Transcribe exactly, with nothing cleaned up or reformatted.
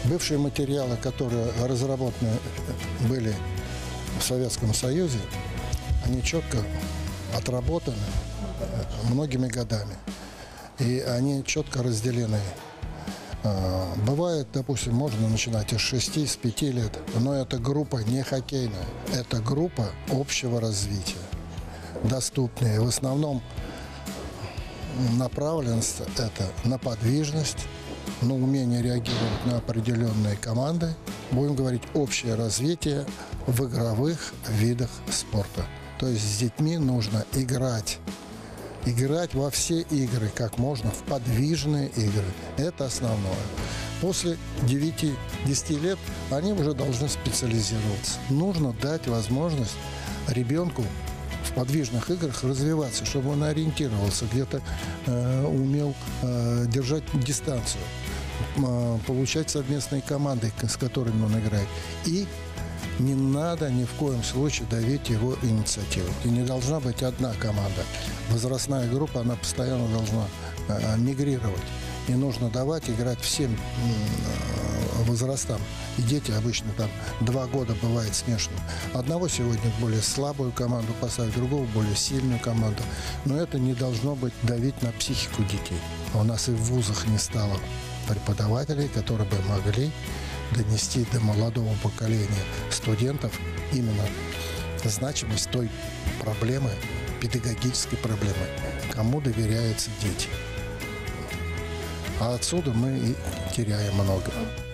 Бывшие материалы, которые разработаны были в Советском Союзе, они четко отработаны многими годами. И они четко разделены. Бывает, допустим, можно начинать из шести, с пяти лет, но эта группа не хоккейная, это группа общего развития, доступная. В основном направленность это на подвижность, на умение реагировать на определенные команды. Будем говорить общее развитие в игровых видах спорта. То есть с детьми нужно играть. Играть во все игры, как можно, в подвижные игры. Это основное. После девяти-десяти лет они уже должны специализироваться. Нужно дать возможность ребенку в подвижных играх развиваться, чтобы он ориентировался, где-то э, умел э, держать дистанцию, э, получать совместные команды, с которыми он играет. И не надо ни в коем случае давить его инициативу. И не должна быть одна команда. Возрастная группа, она постоянно должна э, мигрировать. И нужно давать играть всем э, возрастам. И дети обычно там два года бывает смешанным. Одного сегодня более слабую команду поставить, другого более сильную команду. Но это не должно быть давить на психику детей. У нас и в вузах не стало преподавателей, которые бы могли донести до молодого поколения студентов именно значимость той проблемы, педагогической проблемы, кому доверяются дети. А отсюда мы и теряем много.